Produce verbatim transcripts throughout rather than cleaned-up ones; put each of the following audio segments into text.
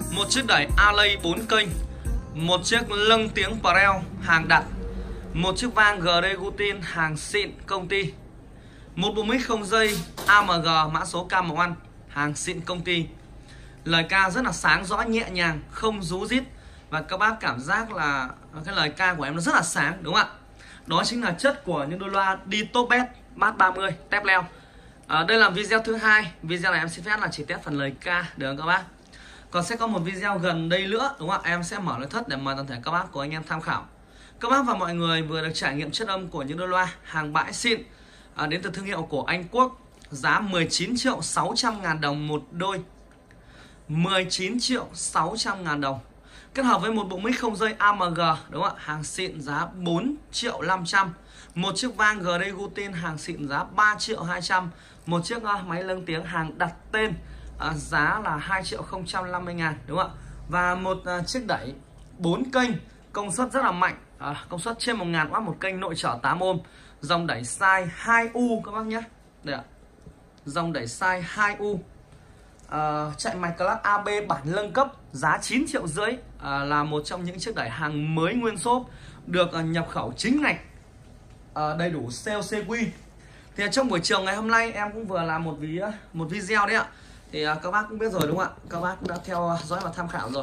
một chiếc đẩy Alley bốn kênh, một chiếc lâng tiếng Prel hàng đặt, một chiếc vang giê đê Gutin hàng xịn công ty, một bộ mic không dây a em giê mã số Cam One hàng xịn công ty. Lời ca rất là sáng rõ, nhẹ nhàng, không rú rít, và các bác cảm giác là cái lời ca của em nó rất là sáng, đúng không ạ? Đó chính là chất của những đôi loa đi top bass bass ba mươi tép leo. À, đây là video thứ hai. Video này em xin phép là chỉ test phần lời ca được không các bác? Còn sẽ có một video gần đây nữa, đúng không ạ? Em sẽ mở nội thất để mời toàn thể các bác của anh em tham khảo. Các bác và mọi người vừa được trải nghiệm chất âm của những đôi loa hàng bãi xịn à, đến từ thương hiệu của Anh Quốc, giá mười chín triệu sáu trăm ngàn đồng một đôi. mười chín triệu sáu trăm ngàn đồng. Kết hợp với một bộ mic không dây a em giê, đúng không ạ? Hàng xịn giá bốn triệu năm trăm. Một chiếc vang giê đê Gutin hàng xịn giá ba triệu hai trăm. Một chiếc uh, máy lâng tiếng hàng đặt tên uh, giá là hai triệu không trăm năm mươi ngàn, đúng không ạ? Và một uh, chiếc đẩy bốn kênh, công suất rất là mạnh, uh, công suất trên một nghìn oát một kênh, nội trở tám ôm. Dòng đẩy size hai U các bác nhé. Đây ạ. Dòng đẩy size hai U. Uh, chạy mạch class a bê bản nâng cấp, giá chín triệu rưỡi, uh, là một trong những chiếc đẩy hàng mới nguyên xốp, được uh, nhập khẩu chính ngạch, uh, đầy đủ xê lờ xê quy. Thì uh, trong buổi chiều ngày hôm nay em cũng vừa làm một ví uh, một video đấy ạ. Thì uh, các bác cũng biết rồi, đúng không ạ? Các bác cũng đã theo dõi và tham khảo rồi.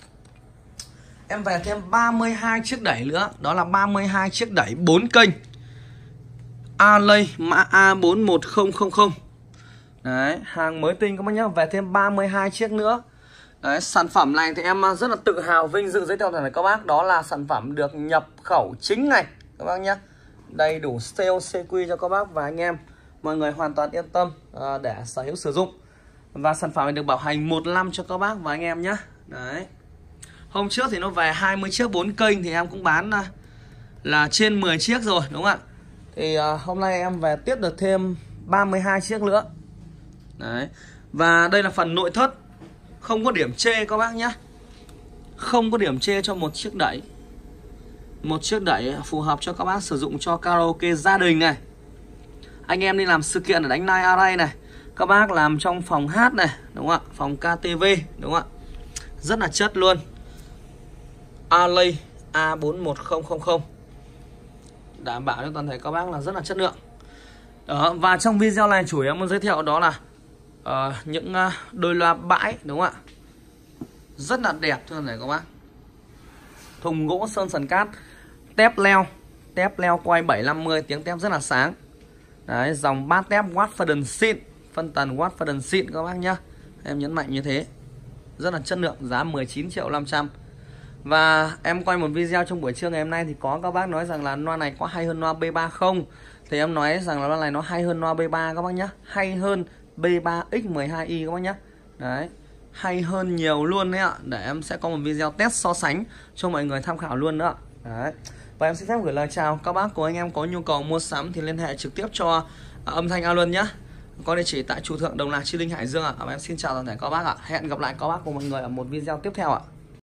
Em về thêm ba mươi hai chiếc đẩy nữa, đó là ba mươi hai chiếc đẩy bốn kênh Alley mã A bốn một không không không. Đấy, hàng mới tinh các bác nhé, về thêm ba mươi hai chiếc nữa. Đấy, sản phẩm này thì em rất là tự hào vinh dự giới thiệu với các bác, đó là sản phẩm được nhập khẩu chính ngạch các bác nhé. Đầy đủ xê lờ xê quy cho các bác và anh em, mọi người hoàn toàn yên tâm à, để sở hữu sử dụng. Và sản phẩm này được bảo hành một năm cho các bác và anh em nhé. Đấy. Hôm trước thì nó về hai mươi chiếc bốn kênh thì em cũng bán là, là trên mười chiếc rồi, đúng không ạ? Thì à, hôm nay em về tiếp được thêm ba mươi hai chiếc nữa. Đấy. Và đây là phần nội thất, không có điểm chê các bác nhé. Không có điểm chê cho một chiếc đẩy. Một chiếc đẩy phù hợp cho các bác sử dụng cho karaoke gia đình này, anh em đi làm sự kiện ở đánh live array này, các bác làm trong phòng hát này, đúng không ạ? Phòng ca tê vê, đúng không ạ? Rất là chất luôn. Alley A bốn một không không không, đảm bảo cho toàn thể các bác là rất là chất lượng. Đó, và trong video này chủ yếu muốn giới thiệu đó là uh, những uh, đôi loa bãi, đúng không ạ? Rất là đẹp cho toàn thể các bác. Thùng gỗ sơn sần cát, tép leo, tép leo quay bảy năm mươi, tiếng tép rất là sáng. Đấy, dòng bát tép Watforden xịn, phân tần Watforden xịn các bác nhá. Em nhấn mạnh như thế. Rất là chất lượng, giá mười chín triệu năm trăm. Và em quay một video trong buổi trưa ngày hôm nay thì có các bác nói rằng là loa này có hay hơn loa B ba không? Thì em nói rằng là loa này nó hay hơn loa B ba các bác nhá. Hay hơn B ba X mười hai i các bác nhá. Đấy, hay hơn nhiều luôn đấy ạ. Để em sẽ có một video test so sánh cho mọi người tham khảo luôn nữa. Đấy. Và em xin phép gửi lời chào các bác của anh em có nhu cầu mua sắm thì liên hệ trực tiếp cho âm thanh A Luân nhé. Có địa chỉ tại Chùa Thượng, Đồng Lạc, Chi Linh, Hải Dương ạ. Và em xin chào toàn thể các bác ạ. Hẹn gặp lại các bác của mọi người ở một video tiếp theo ạ.